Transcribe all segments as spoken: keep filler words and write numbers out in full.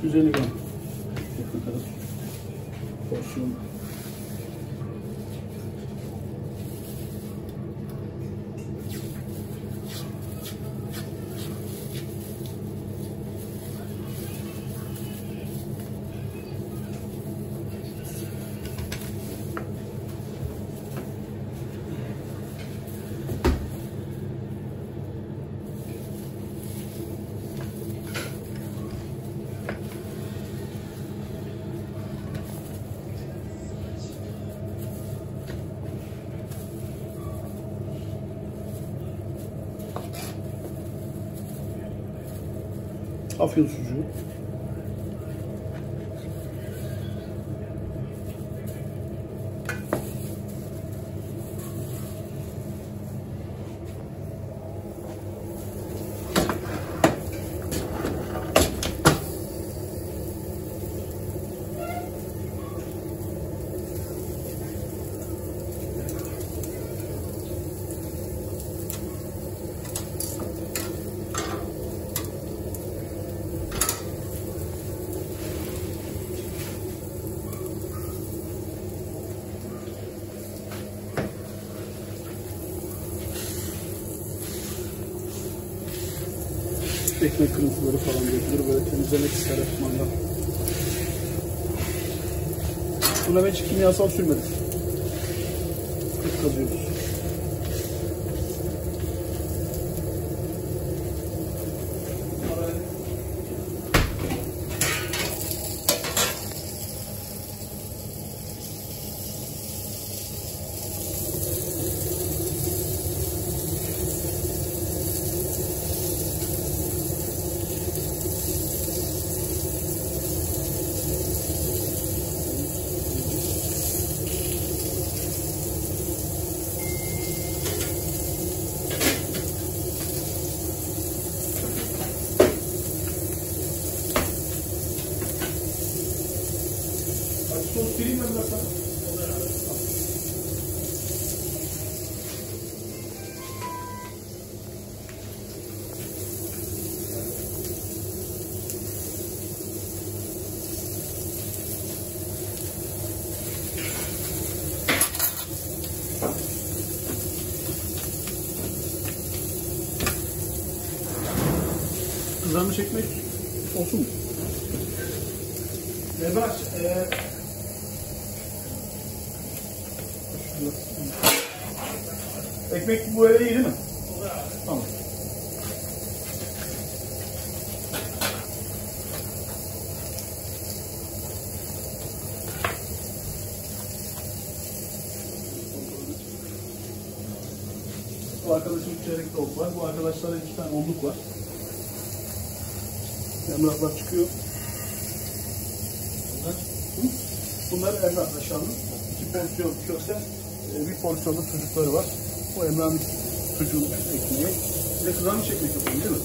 iki yüz elli gram. Ne kadar porsiyon. Afyon sucuğu. Ekmek kırıntıları falan dökülür, böyle temizlemek ister ekmandan. Buna ben hiç kimyasal sürmedim. Kırk kazıyoruz. Sos vereyim ben sana. Kızarmış ekmek olsun mu? Mebaş, ee... ekmek bu öyle iyi değil mi? Tamam. Bu arkadaşım çeyrek tavuk var. Bu arkadaşlara iki tane onluk var. Emrahlar çıkıyor. Bunlar Emrah aşağının. İki porsiyon köfte, bir porsiyonda sucukları var. O Emrah'ın sucuğunu ekmeği. Bir de kızarmış ekmek yapalım değil mi?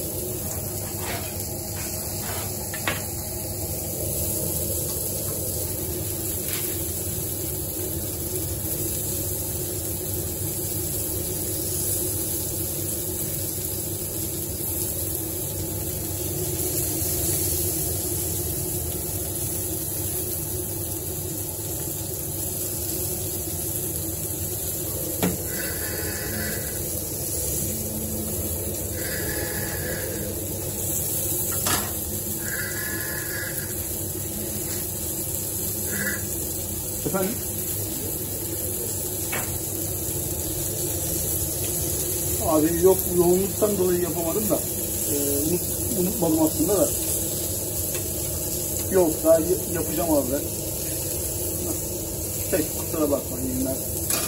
Efendim? Abi yok, yoğunluktan dolayı yapamadım da e, unut, unutmadım aslında da. Yok, daha yapacağım abi ben. Pek kusura bakmayın ben.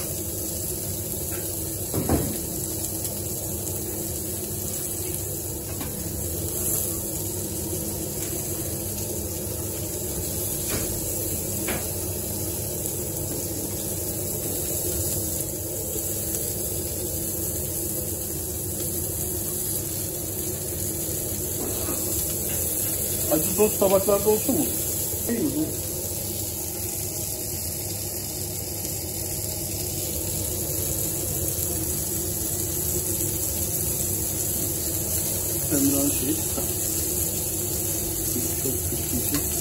Acı sos tabaklarda olsun mu? Değil mi bu? Emrah'ın şeyi. Çok küçük bir şey.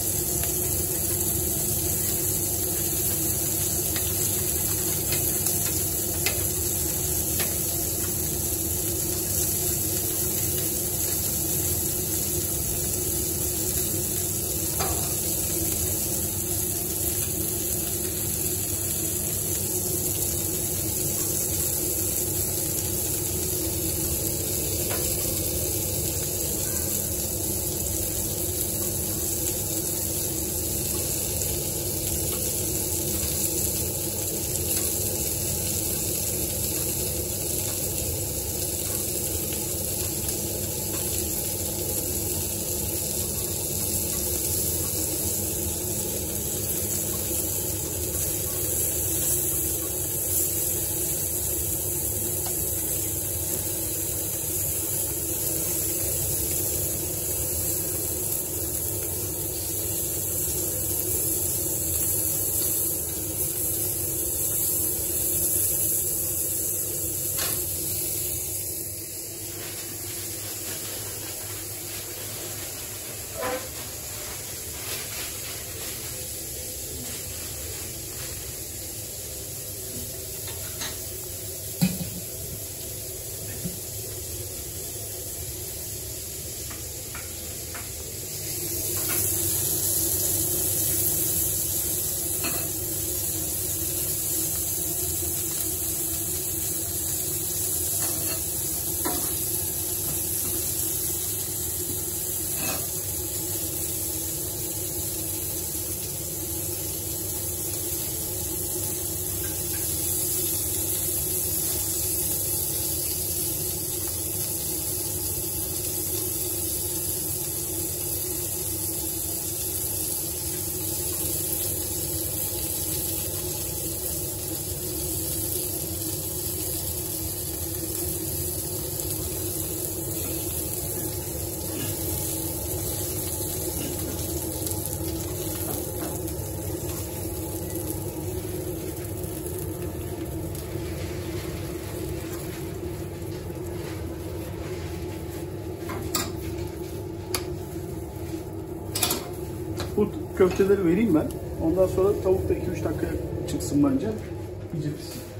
köfteleri vereyim ben. Ondan sonra tavuk da iki üç dakika çıksın bence. İyice pişsin.